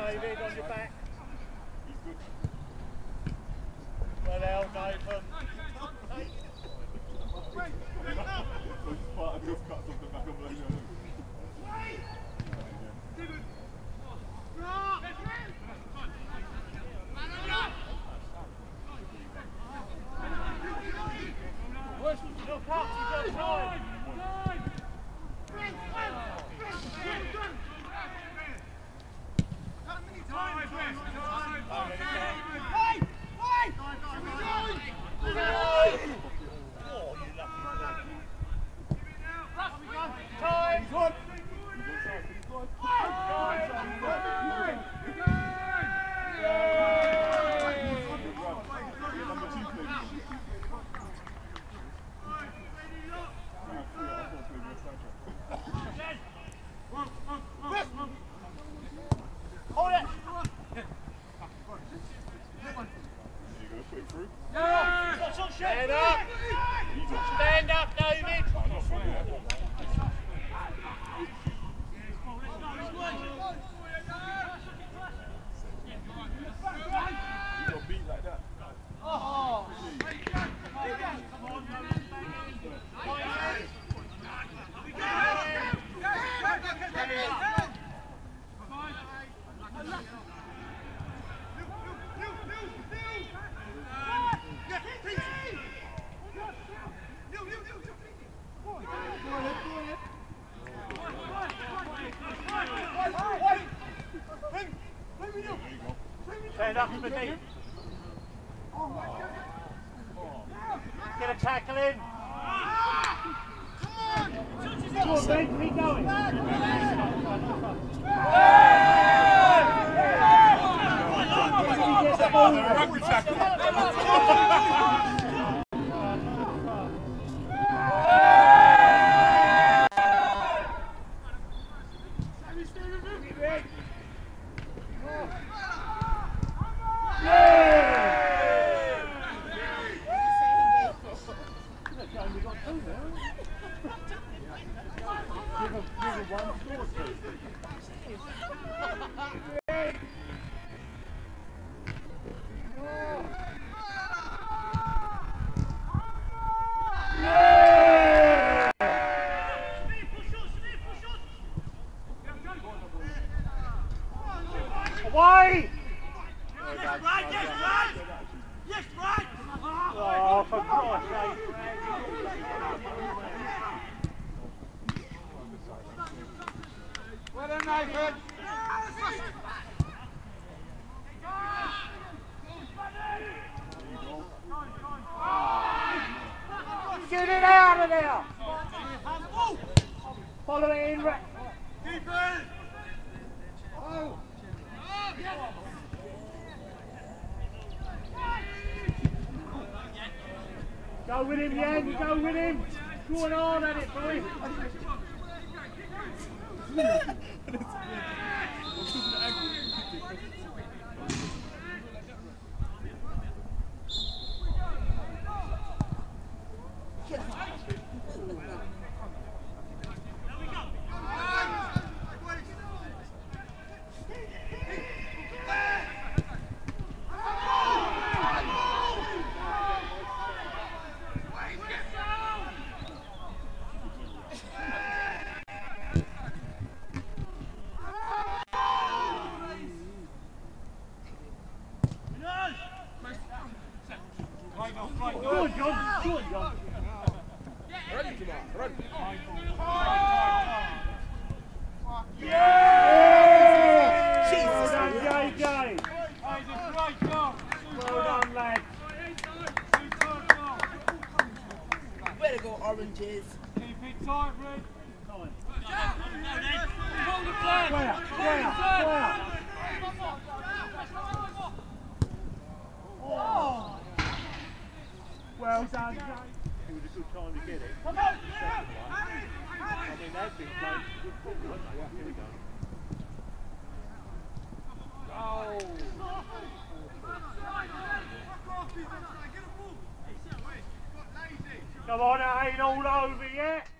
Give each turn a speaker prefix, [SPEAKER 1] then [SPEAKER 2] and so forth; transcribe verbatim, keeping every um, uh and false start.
[SPEAKER 1] David, on your back. Well held, Nathan. Look up, you've got time. Stand up! Stand up, David! You got beat like that. Oh! Stand up for deep. Get a tackle in. Come on, Ben, keep going. Rugby tackle. Away! Yes, right, yes, right! Yes, right! Oh, for God's sake!
[SPEAKER 2] Well done, Nathan!
[SPEAKER 1] Get it out of there! Follow it in, Rex!
[SPEAKER 2] Keeper! Oh!
[SPEAKER 1] Go with him, Yen, go with him! Going on at it, boy! Good, John. Good, John.
[SPEAKER 2] Ready, come on. Ready.
[SPEAKER 1] Yeah! Jesus. Well done, J J.
[SPEAKER 2] Great job.
[SPEAKER 1] Well done, lad.
[SPEAKER 3] Better go oranges.
[SPEAKER 2] Keep it tight, Red.
[SPEAKER 1] Hold
[SPEAKER 2] the flag.
[SPEAKER 1] Square, square, square. Oh! Well done, Jay. It was a good time to get it. Come on! I mean, they've been playing good football, haven't they? Here we go. Oh! Come on, it ain't all over yet.